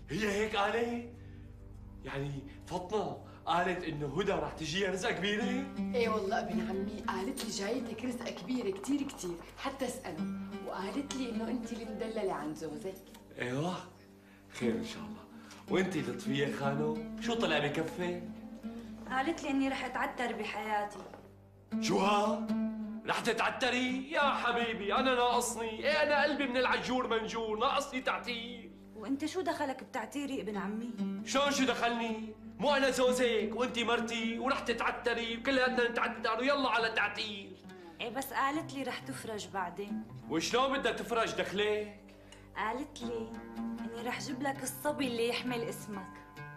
هي هيك قالت؟ يعني فاطمة قالت انه هدى رح تجيها رزقة كبيرة؟ ايه والله ابن عمي، قالت لي جايتك رزقة كبيرة كتير كتير، حتى اسأله، وقالت لي انه انت اللي مدللة عن جوزك. ايوه خير ان شاء الله. وانتي لطفية خانو شو طلع بكفي؟ قالت لي اني رح اتعتر بحياتي. شو ها؟ رح تتعتري؟ يا حبيبي انا ناقصني، ايه انا قلبي من العجور منجور، ناقصني تعتير. وانت شو دخلك بتعتيري ابن عمي؟ شلون شو دخلني؟ مو انا زوجك وانتي مرتي ورح تتعتري وكلياتنا نتعتر ويلا على تعتير. ايه بس قالت لي رح تفرج بعدين. وشلون بدها تفرج دخلك؟ قالت لي اني رح جيب لك الصبي اللي يحمل اسمك.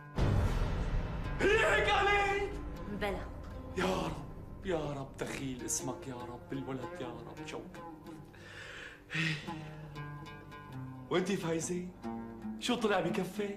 هي هيك قالت؟ بلا. يا رب يا رب دخيل اسمك يا رب الولد يا رب شوكة. وانتي فايزة شو طلع بكفك؟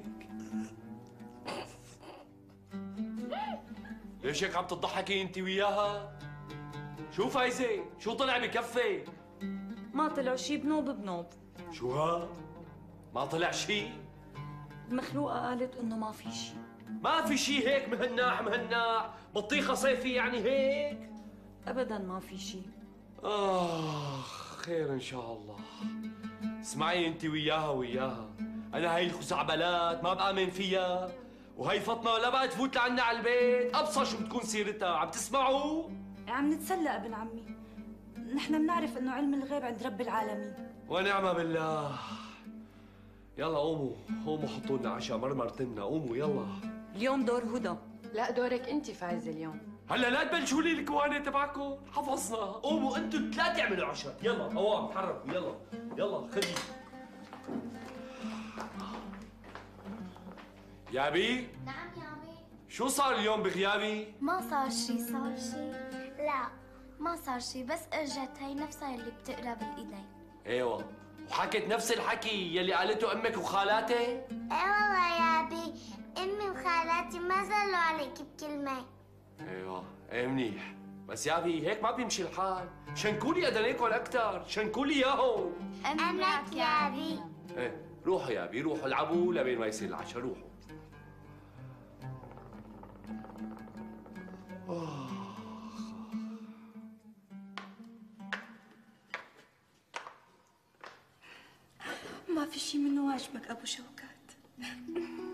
ليش هيك عم تضحكي انتي وياها؟ شو فايزة؟ شو طلع بكفك؟ ما طلع شي، بنوب بنوب. شو ها؟ ما طلع شي؟ المخلوقة قالت انه ما في شي. ما في شي هيك مهناح مهناح، بطيخة صيفي يعني هيك؟ ابدا ما في شي. خير ان شاء الله. اسمعي انت وياها، انا هاي الخزعبلات ما بآمن فيها، وهي فاطمة لا بقى تفوت لعنا على البيت، ابصر شو بتكون سيرتها، عم تسمعوا؟ عم نتسلى ابن عمي، نحن بنعرف انه علم الغيب عند رب العالمين. ونعم بالله. يلا قوموا حطوا لنا عشاء، مرمرتنا، قوموا يلا. اليوم دور هدى. لا دورك انت فايزة اليوم. هلا لا تبلشوا لي الكوانه تبعكم، حفظنا. قوموا انتوا الثلاثه اعملوا عشاء، يلا قوام تحركوا، يلا خذي. يابي؟ نعم يا عمي. شو صار اليوم بغيابي؟ ما صار شي. لا ما صار شي، بس اجت هي نفسها اللي بتقرا بالايدين. ايوه، وحكت نفس الحكي يلي قالته امك وخالاتي؟ ايه والله يا ابي، امي وخالاتي ما زلوا عليك بكلمه. ايوه ايه منيح، بس يابي هيك ما بيمشي الحال، شنكولي ادنيكم اكثر، شنكولي اياهم. امك يا ابي. ايه روحوا يابي، روحوا العبوا لبين ما يصير العشاء، روحوا. ما في شي منه واجبك ابو شوكات.